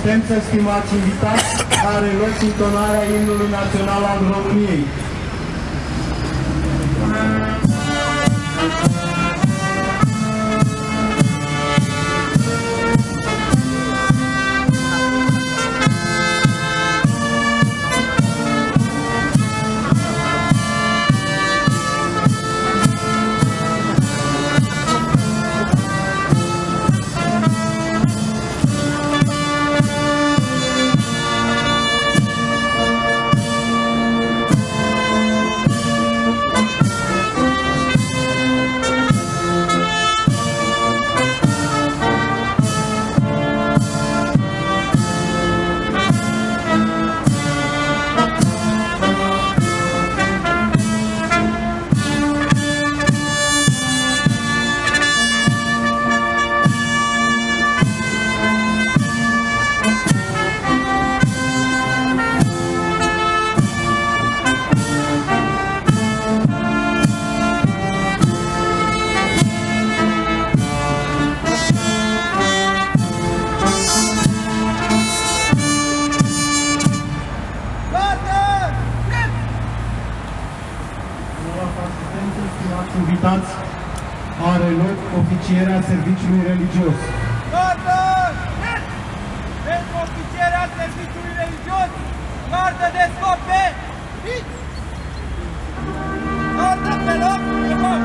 asistență, stimați invitați, are loc intonarea imnului național al României. Invitați, are loc oficierea serviciului religios. Gardă! Pentru oficierea serviciului religios, gardă de scope! Gardă pe loc, pe loc!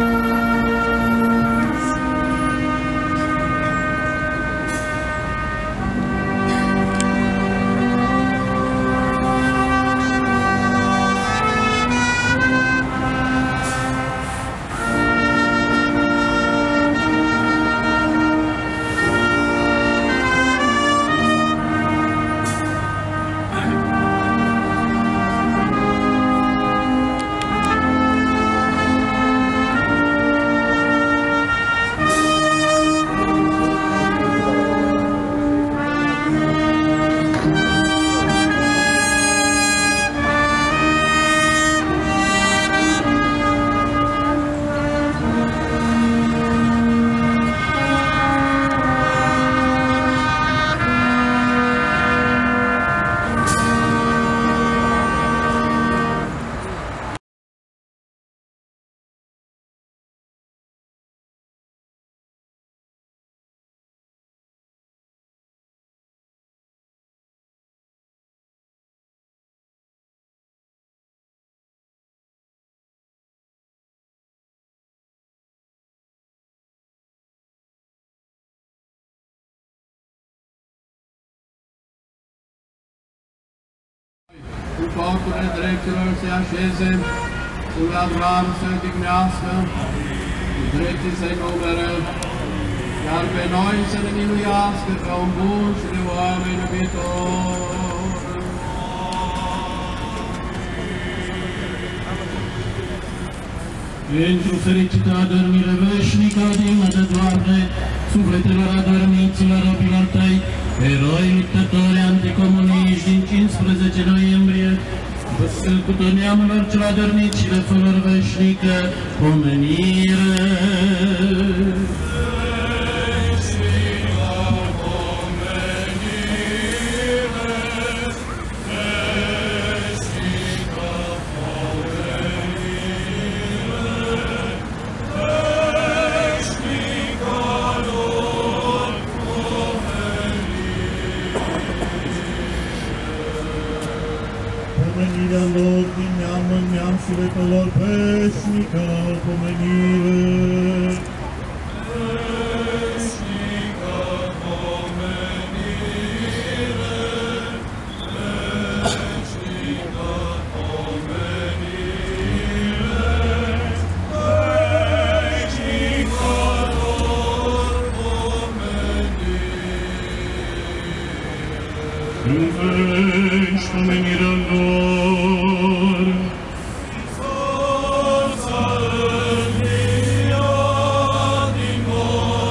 Cu corturile dreptilor se așeze, cu ladrar să dignească, cu dreptii să-i numere, iar pe noi să ne miluiască ca un bun și de oameni iubitor. Pentru fericită adormire veșnică, dignă de Doamne, sufletelor adormiților robilor Tăi, eroi luptători anticomuniști din 15 noiembrie, păstrând cu tot neamurilor cel adormit și de fără veșnică pomenire. Pomenirea lor din neam în neam sufletelor veșnică pomenire. Veșnică pomenire, veșnică pomenire, veșnică lor pomenire. Înveși pomenirea lor, Iisus a înviat din morți,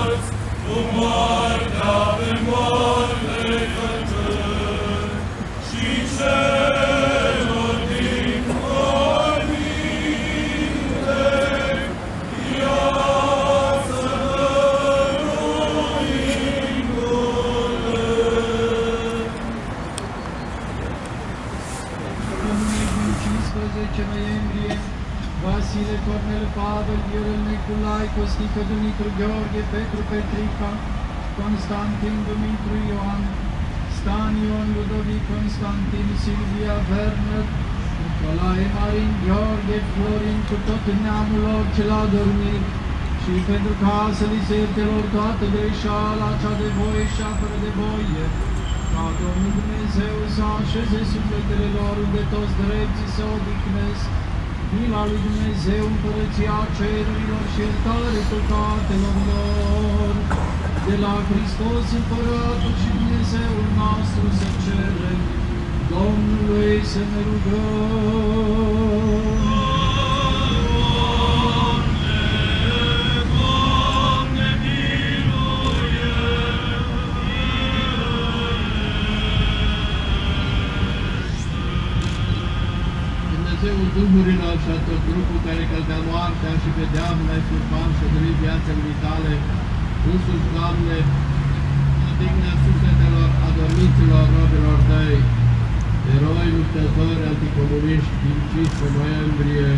noiembrie, Vasile, Cornel, Pavel, Viorel, Nicolai, Costică, Dumitru, Gheorghe, Petru, Petrica, Constantin, Dumitru, Ioan, Stan, Ion, Ludovic, Constantin, Silvia, Werner, Nicolae, Marin, Gheorghe, Florin, cu tot neamul lor ce l-a dormit, și pentru ca să li se iertelor toată greșeala cea de voie și fără de voie, ca Domnul Dumnezeu să așeze sufletele lor unde toți drepții se odihnesc, mila lui Dumnezeu, împărăția cerurilor și iertare păcatelor lor. De la Hristos Împăratul și Dumnezeul nostru să cerem, Domnului să ne rugăm. Dumnezeul Duhurilor și a tot grupul care căltea moartea și pe deamul ai surpan și a dăruit viața vitale, însuși, Doamne, odihnă sufletelor adormiților robilor Tăi, eroi luptători anticomuniști din 15 noiembrie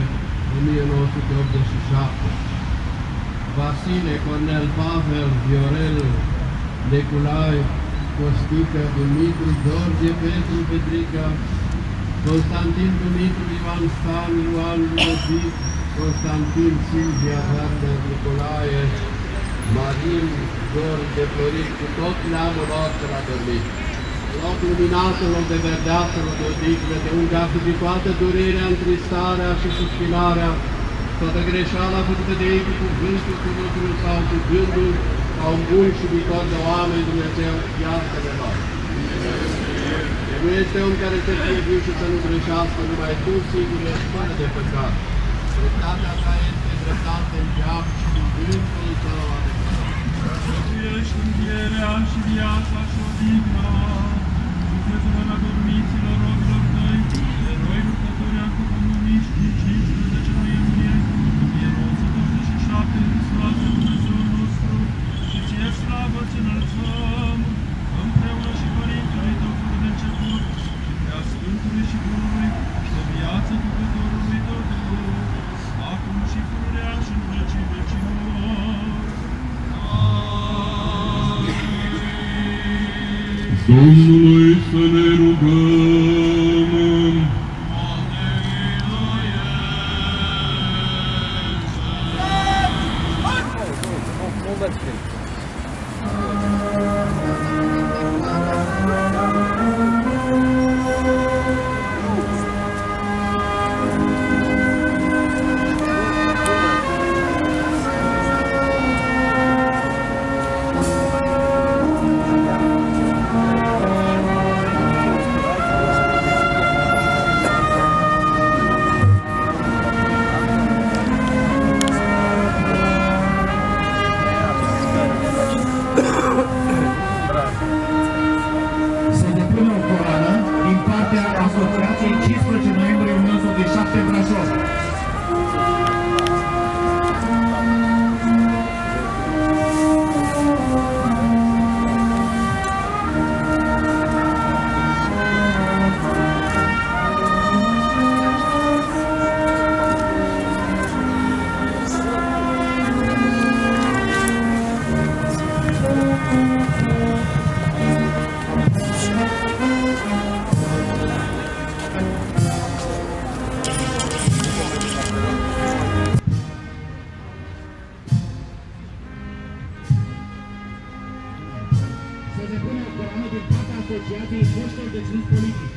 1987. Vasile, Cornel, Pavel, Viorel, Nicolai, Costică, Dumitru, George, Petru, Petrica, Constantin, Dumitru, Ioan, Stan, Ioan, Ludovic, Constantin, Silvia, Werner, Nicolae, Marin, George, Florin, cu tot neamul lor ce l-a dormit. Loc luminatelor de verdeațelor de odihnă, de unde a fugit toată durerea, întristarea și suspinarea, toată greșeala făcută de ei cu cuvântul, cu lucrul sau cu gândul, ca un bun și iubitor de oameni, Dumnezeu, iartă-ne lor. Nu este om care să fie viu și să nu greșească, numai Tu sigur ești fără de păcat. Dreptatea Ta este dreptate în veac și cuvântul Tău adevărat. Tu ești învierea și viața și odihna, sufletelor adormiților robilor Tăi, eroi luptători anticomuniști din 15 noiembrie 1987, Hristos, Dumnezeul nostru, și Ție slavă Ți înălțăm, împreună și Părintele Tău fără de început, și Prea Sfântului și Bunului, și de viață Făcătorului Tău, acum și pururea și în vecii vecilor. Domnului să ne rugăm. Asociației 15 noiembrie 1987 Brașov. Să se pune o coroană din partea Asociației Foștilor Deținuți Politici.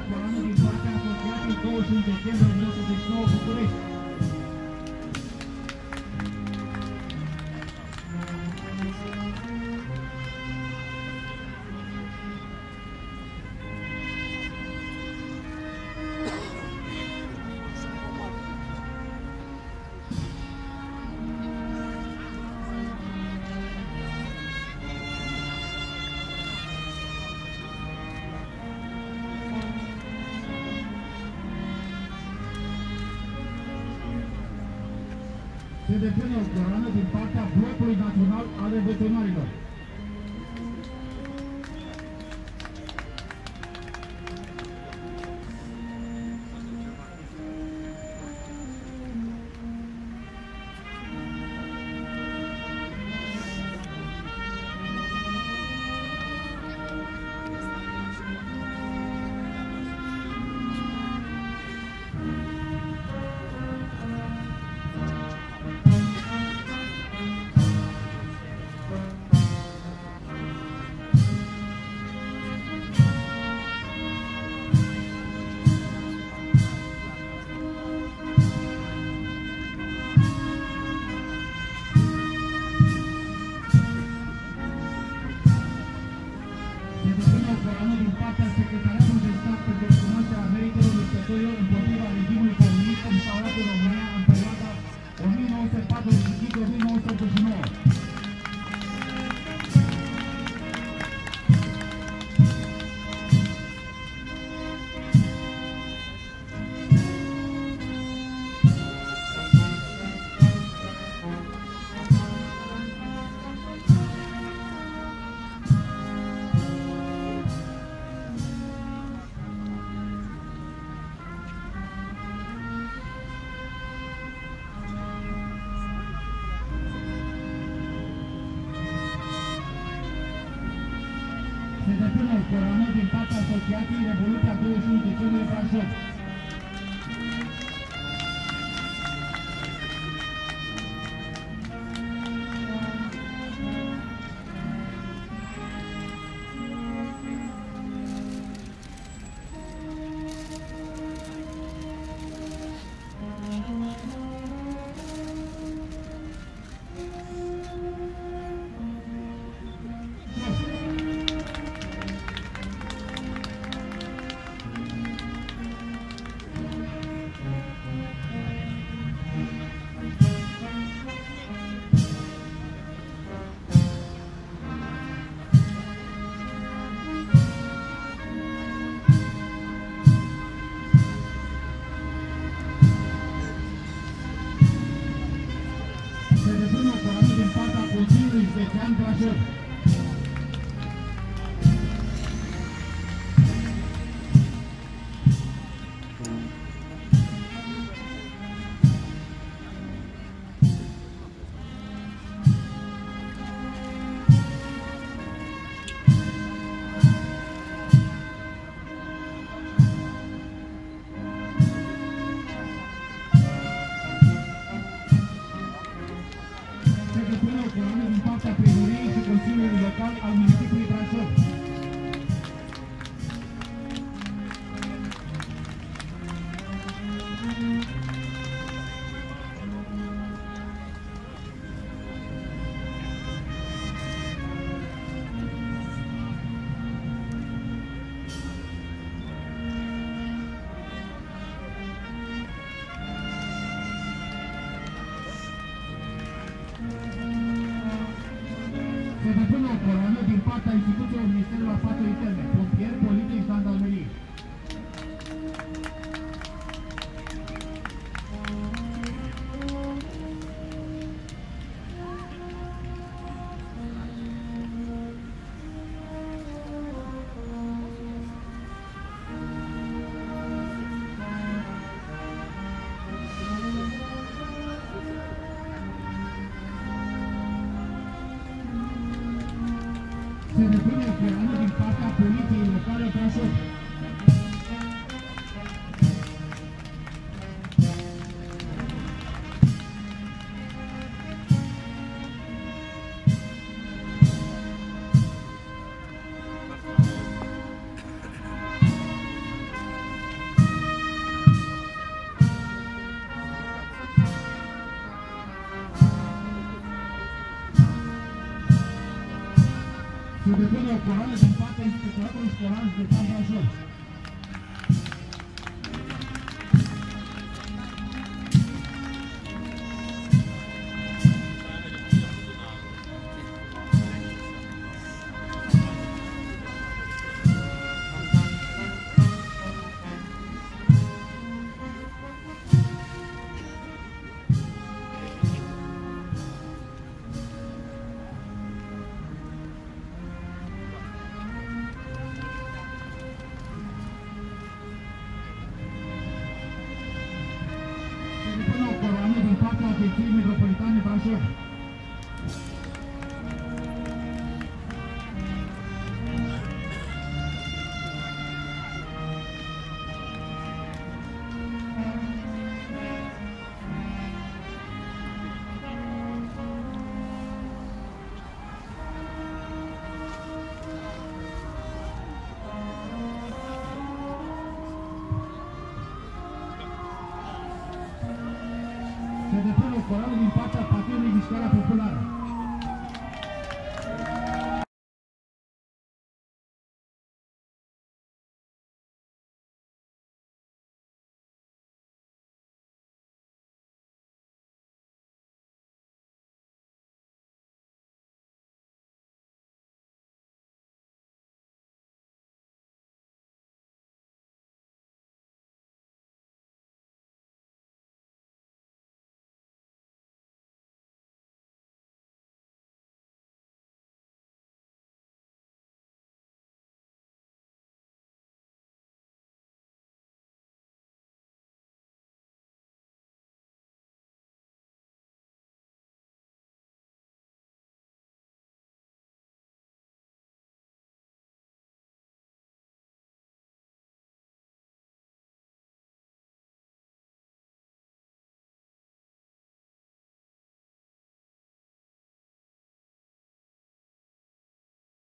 Corană din partea Asociației 21 decembrie 1989 București. Se depune o coroană din partea Blocului Național al Revoluționarilor. Secretariatul de Stat pentru recunoașterea meritelor luptătorilor împotriva regimului comunist instaurat în România în perioada 1945-1989. Se depune o coroană din partea Asociației Revoluția 21 decembrie Brașov. Se depune o coroană din partea Consiliului Județean Brașov. Se depune o coroană din partea Primăriei și Consiliului Local al municipiului Brașov. Se depune o coroană din partea instituțiilor Ministerului Afacerilor Interne, pompieri, poliție și jandarmerie. Se depune Se depune o coroană din partea Inspectoratului Școlar Județean Brașov. Din partea Agenției Metropolitane Brașov. Se depune o coroană din partea Partidului Mișcarea Populară.